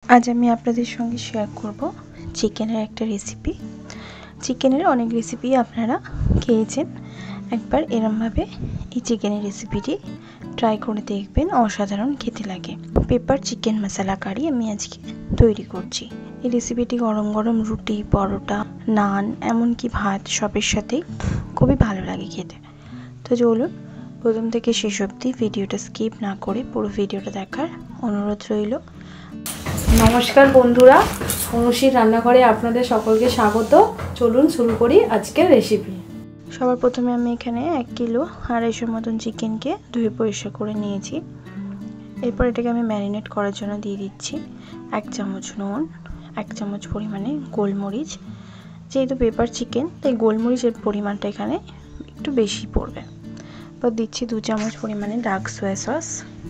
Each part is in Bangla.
আজ আমি আপনাদের সঙ্গে শেয়ার করব চিকেনের একটা রেসিপি। চিকেনের অনেক রেসিপি আপনারা খেয়েছেন, একবার এরমভাবে এই চিকেনের রেসিপিটি ট্রাই করে দেখবেন, অসাধারণ খেতে লাগে। পেপার চিকেন মশলা কারি আমি আজকে তৈরি করছি। এই রেসিপিটি গরম গরম রুটি, পরোটা, নান, এমনকি ভাত সবের সাথেই খুবই ভালো লাগে খেতে। তো চলুন প্রথম থেকে শেষ অবধি ভিডিওটা স্কিপ না করে পুরো ভিডিওটা দেখার অনুরোধ রইল। নমস্কার বন্ধুরা, অনুশ্রী রান্নাঘরে আপনাদের সকলকে স্বাগত। চলুন শুরু করি আজকের রেসিপি। সবার প্রথমে আমি এখানে 1 কিলো 250 মতন চিকেনকে ধুয়ে পরিষ্কার করে নিয়েছি। এরপর এটাকে আমি ম্যারিনেট করার জন্য দিয়ে দিচ্ছি 1 চামচ নুন, 1 চামচ পরিমাণে গোলমরিচ। যেহেতু পেপার চিকেন তাই গোলমরিচের পরিমাণটা এখানে একটু বেশি পড়বে। এরপর দিচ্ছি 2 চামচ পরিমাণে ডার্ক সোয়া সস।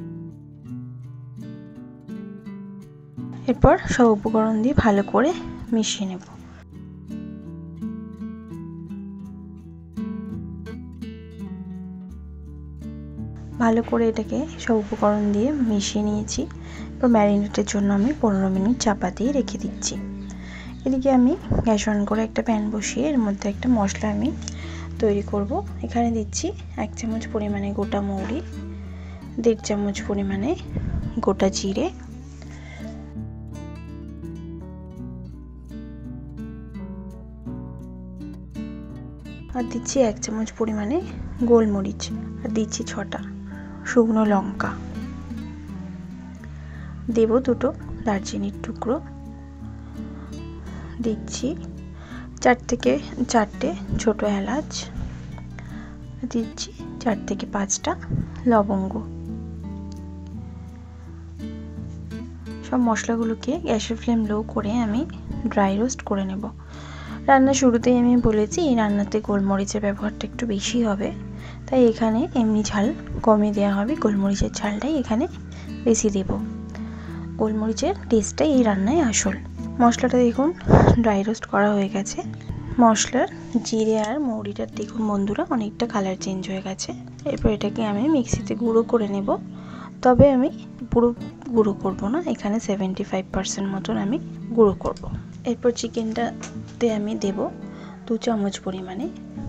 এরপর সব উপকরণ দিয়ে ভালো করে মিশিয়ে নেব। ভালো করে এটাকে সব উপকরণ দিয়ে মিশিয়ে নিয়েছি। এরপর ম্যারিনেটের জন্য আমি 15 মিনিট চাপা দিয়ে রেখে দিচ্ছি। এদিকে আমি গ্যাস অন করে একটা প্যান বসিয়ে এর মধ্যে একটা মশলা আমি তৈরি করব। এখানে দিচ্ছি 1 চামচ পরিমাণে গোটা মৌরি, 1.5 চামচ পরিমাণে গোটা জিরে, আর দিচ্ছি 1 চামচ পরিমাণে গোলমরিচ, আর দিচ্ছি 6টা শুকনো লঙ্কা, দেব 2টো দারচিনির টুকরো, দিচ্ছি 4 থেকে 4টে ছোট এলাচ, দিচ্ছি 4 থেকে 5টা লবঙ্গ। সব মশলাগুলোকে গ্যাসের ফ্লেম লো করে আমি ড্রাই রোস্ট করে নেব। রান্নার শুরুতেই আমি বলেছি এই রান্নাতে গোলমরিচের ব্যবহারটা একটু বেশি হবে, তাই এখানে এমনি ঝাল কমে দেওয়া হবে, গোলমরিচের ঝালটাই এখানে বেশি দেব। গোলমরিচের টেস্টটাই এই রান্নায় আসল। মশলাটা দেখুন ড্রাই রোস্ট করা হয়ে গেছে। মশলার জিরে আর মৌরিটার দেখুন বন্ধুরা অনেকটা কালার চেঞ্জ হয়ে গেছে। এরপর এটাকে আমি মিক্সিতে গুঁড়ো করে নেব, তবে আমি পুরো গুঁড়ো করব না, এখানে 75% মতন আমি গুঁড়ো করব। এরপর চিকেনটাতে আমি দেব 2 চামচ পরিমাণে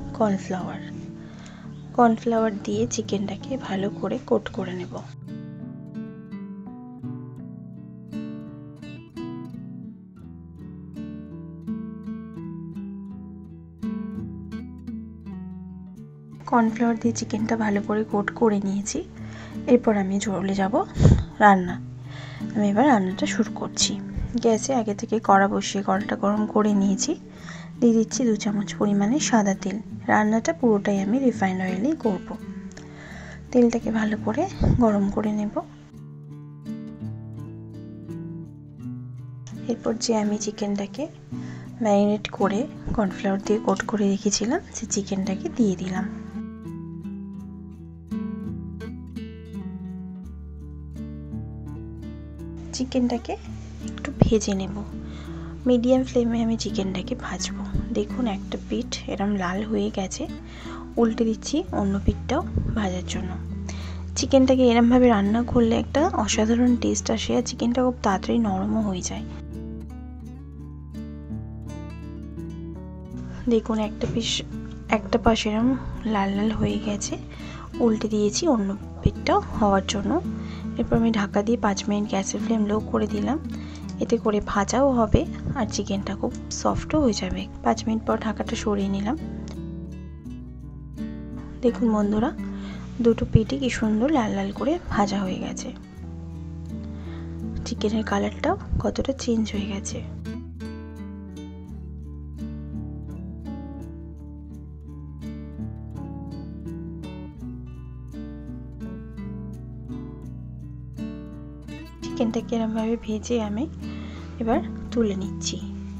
কর্নফ্লাওয়ার দিয়ে চিকেনটাকে ভালো করে কোট করে নেব। কর্নফ্লাওয়ার দিয়ে চিকেনটা ভালো করে কোট করে নিয়েছি। এরপর আমি চলে যাব রান্না। আমি এবার রান্নাটা শুরু করছি। গ্যাসে আগে থেকে কড়া বসিয়ে কড়াটা গরম করে নিয়েছি। দিয়ে দিচ্ছি 2 চামচ পরিমাণে সাদা তেল। রান্নাটা পুরোটাই আমি রিফাইন্ড অয়েলেই করব। তেলটাকে ভালো করে গরম করে নেব। এরপর যে আমি চিকেনটাকে ম্যারিনেট করে কর্নফ্লাওয়ার দিয়ে কোট করে রেখেছিলাম সেই চিকেনটাকে দিয়ে দিলাম। চিকেনটাকে একটু ভেজে নেব। মিডিয়াম ফ্লেমে আমি চিকেনটাকে ভাজবো। দেখুন একটা পিঠ এরম লাল হয়ে গেছে, উল্টে দিচ্ছি অন্য পিঠটাও ভাজার জন্য। চিকেনটাকে এরমভাবে রান্না করলে একটা অসাধারণ টেস্ট আসে, আর চিকেনটা খুব তাড়াতাড়ি নরমও হয়ে যায়। দেখুন একটা পাশ এরম লাল লাল হয়ে গেছে, উল্টে দিয়েছি অন্য পিঠটাও হওয়ার জন্য। এরপর আমি ঢাকা দিয়ে 5 মিনিট গ্যাসের ফ্লেম লো করে দিলাম। এতে করে ভাজাও হবে আর চিকেনটা খুব সফটও হয়ে যাবে। 5 মিনিট পর ঢাকাটা সরিয়ে নিলাম। দেখুন বন্ধুরা দুটো পিঠই কি সুন্দর লাল লাল করে ভাজা হয়ে গেছে। চিকেনের কালারটাও কতটা চেঞ্জ হয়ে গেছে। চিকেনটাকে এরমভাবে ভেজে আমি এবার তুলে নিচ্ছি।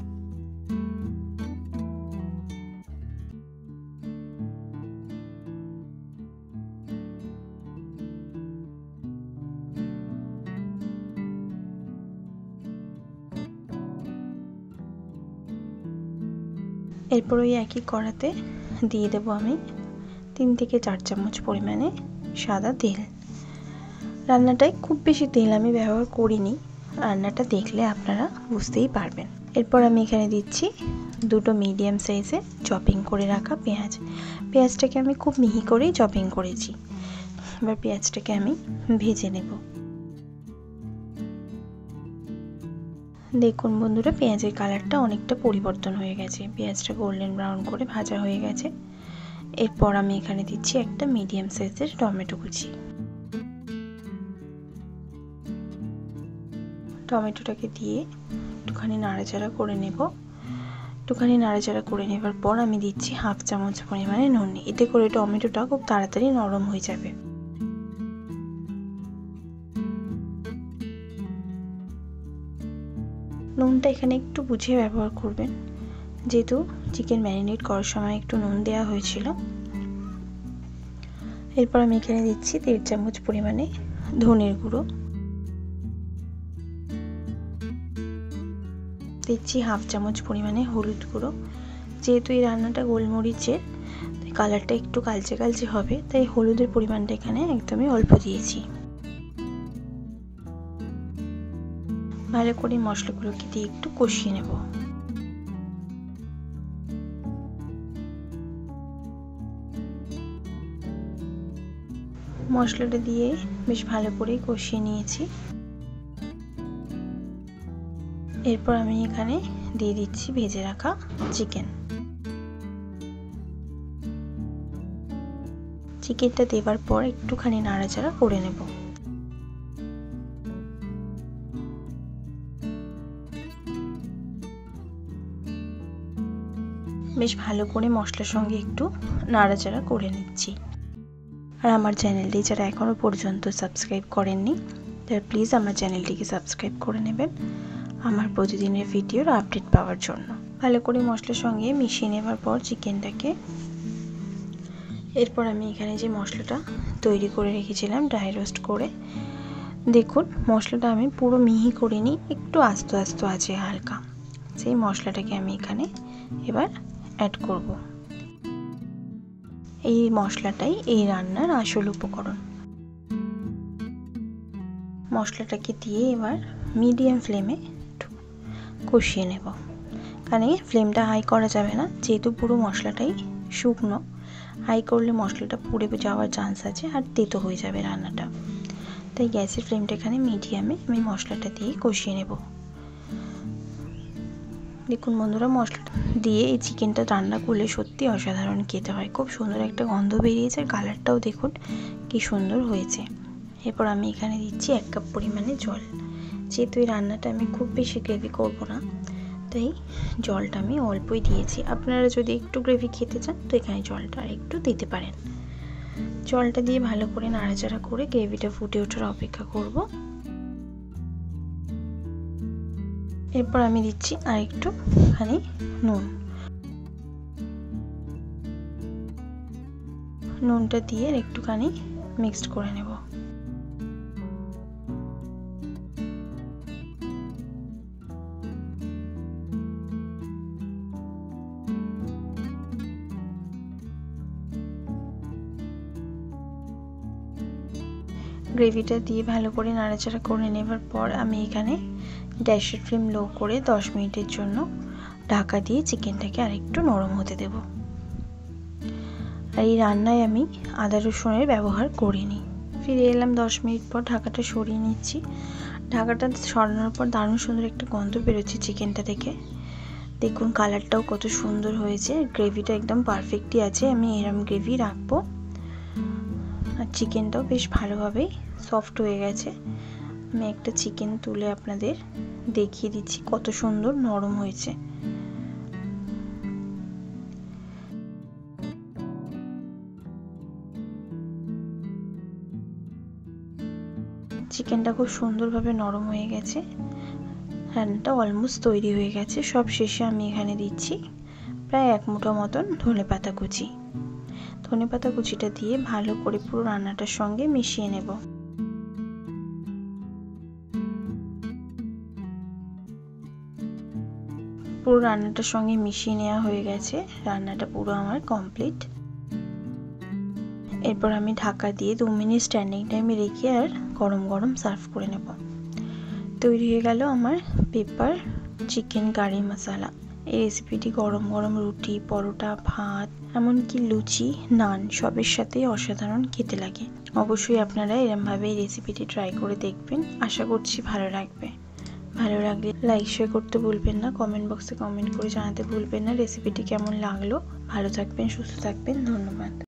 এরপর ওই একই কড়াতে দিয়ে দেব আমি 3 থেকে 4 চামচ পরিমাণে সাদা তেল। রান্নাটায় খুব বেশি তেল আমি ব্যবহার করিনি, রান্নাটা দেখলে আপনারা বুঝতেই পারবেন। এরপর আমি এখানে দিচ্ছি দুটো মিডিয়াম সাইজে চপিং করে রাখা পেঁয়াজ। পেঁয়াজটাকে আমি খুব মিহি করেই চপিং করেছি। এবার পেঁয়াজটাকে আমি ভেজে নেব। দেখুন বন্ধুরা, পেঁয়াজের কালারটা অনেকটা পরিবর্তন হয়ে গেছে, পেঁয়াজটা গোল্ডেন ব্রাউন করে ভাজা হয়ে গেছে। এরপর আমি এখানে দিচ্ছি একটা মিডিয়াম সাইজের টমেটো কুচি। টমেটোটাকে দিয়ে একটুখানি নাড়াচাড়া করে নেব। একটুখানি নাড়াচাড়া করে নেবার পর আমি দিচ্ছি হাফ চামচ পরিমাণে নুন। এতে করে টমেটোটা খুব তাড়াতাড়ি নরম হয়ে যাবে। নুনটা এখানে একটু বুঝে ব্যবহার করবেন, যেহেতু চিকেন ম্যারিনেট করার সময় একটু নুন দেওয়া হয়েছিল। এরপর আমি এখানে দিচ্ছি 1.5 চামচ পরিমাণে ধনের গুঁড়ো, দিচ্ছি হাফ চামচ পরিমাণে হলুদ গুঁড়ো। যেহেতু এই রান্নাটা গোলমরিচের, তাই কালারটা একটু কালচে কালচে হবে, তাই হলুদের পরিমাণটা এখানে একদমই অল্প দিয়েছি। ভালো করে মশলাগুলোকে দিয়ে একটু কষিয়ে নেব। মশলাটা দিয়ে বেশ ভালো করে কষিয়ে নিয়েছি। এরপর আমি এখানে দিয়ে দিচ্ছি ভেজে রাখা চিকেন। চিকেনটা দেওয়ার পর একটুখানি নাড়াচাড়া করে নেব। বেশ ভালো করে মশলার সঙ্গে একটু নাড়াচাড়া করে নিচ্ছি। আর আমার চ্যানেলটি যারা এখনও পর্যন্ত সাবস্ক্রাইব করেননি, তারা প্লিজ আমার চ্যানেলটিকে সাবস্ক্রাইব করে নেবেন আমার প্রতিদিনের ভিডিওর আপডেট পাওয়ার জন্য। ভালো করে মশলার সঙ্গে মিশিয়ে নেবার পর চিকেনটাকে, এরপর আমি এখানে যে মশলাটা তৈরি করে রেখেছিলাম ড্রাই রোস্ট করে, দেখুন মশলাটা আমি পুরো মিহি করিনি, একটু আস্তে আস্তে আছে হালকা। সেই মশলাটাকে আমি এখানে এবার অ্যাড করব। এই মশলাটাই এই রান্নার আসল উপকরণ। মশলাটাকে দিয়ে এবার মিডিয়াম ফ্লেমে একটু কষিয়ে নেব। কারণ ফ্লেমটা হাই করা যাবে না, যেহেতু পুরো মশলাটাই শুকনো। হাই করলে মশলাটা পুড়ে যাওয়ার চান্স আছে আর তেতো হয়ে যাবে রান্নাটা। তাই গ্যাসের ফ্লেমটা এখানে মিডিয়ামে আমি মশলাটা দিয়ে কষিয়ে নেব। দেখুন বন্ধুরা, মশলাটা দিয়ে এই চিকেনটা রান্না করলে সত্যি অসাধারণ খেতে হয়। খুব সুন্দর একটা গন্ধ বেরিয়েছে, কালারটাও দেখুন কি সুন্দর হয়েছে। এরপর আমি এখানে দিচ্ছি 1 কাপ পরিমাণে জল। যেহেতু এই রান্নাটা আমি খুব বেশি গ্রেভি করব না, তাই জলটা আমি অল্পই দিয়েছি। আপনারা যদি একটু গ্রেভি খেতে চান তো এখানে জলটা আর একটু দিতে পারেন। জলটা দিয়ে ভালো করে নাড়াচাড়া করে গ্রেভিটা ফুটে ওঠার অপেক্ষা করব। এরপর আমি দিচ্ছি আর একটুখানি নুন। নুনটা দিয়ে একটুখানি মিক্সড করে নেব। গ্রেভিটা দিয়ে ভালো করে নাড়াচাড়া করে নেবার পর আমি এখানে গ্যাসের ফ্লেম লো করে 10 মিনিটের জন্য ঢাকা দিয়ে চিকেনটাকে আরেকটু নরম হতে দেব। আর এই রান্নায় আমি আদা রসুনের ব্যবহার করিনি। ফিরে এলাম 10 মিনিট পর, ঢাকাটা সরিয়ে নিচ্ছি। ঢাকাটা সরানোর পর দারুণ সুন্দর একটা গন্ধ বেরোচ্ছে চিকেনটা থেকে। দেখুন কালারটাও কত সুন্দর হয়েছে, গ্রেভিটা একদম পারফেক্টই আছে। আমি এরম গ্রেভি রাখবো। আর চিকেনটাও বেশ ভালোভাবেই সফট হয়ে গেছে। আমি একটা চিকেন তুলে আপনাদের দেখিয়ে দিচ্ছি কত সুন্দর নরম হয়েছে। চিকেনটা খুব সুন্দরভাবে নরম হয়ে গেছে। রান্নাটা অলমোস্ট তৈরি হয়ে গেছে। সব শেষে আমি এখানে দিচ্ছি প্রায় 1 মুঠো মতন ধনেপাতা কুচি। ধনেপাতা কুচিটা দিয়ে ভালো করে পুরো রান্নাটার সঙ্গে মিশিয়ে নেব। পুরো রান্নাটার সঙ্গে মিশিয়ে নেওয়া হয়ে গেছে। রান্নাটা পুরো আমার কমপ্লিট। এরপর আমি ঢাকা দিয়ে 2 মিনিট স্ট্যান্ডিং টাইমে রেখে আর গরম গরম সার্ভ করে নেব। তৈরি হয়ে গেল আমার পেপার চিকেন কারি মশলা। এই রেসিপিটি গরম গরম রুটি, পরোটা, ভাত, এমনকি লুচি, নান সবের সাথেই অসাধারণ খেতে লাগে। অবশ্যই আপনারা এরমভাবে এই রেসিপিটি ট্রাই করে দেখবেন, আশা করছি ভালো লাগবে। ভালো লাগলে লাইক শেয়ার করতে ভুলবেন না, কমেন্ট বক্সে কমেন্ট করে জানাতে ভুলবেন না রেসিপিটি কেমন লাগলো। ভালো থাকবেন, সুস্থ থাকবেন, ধন্যবাদ।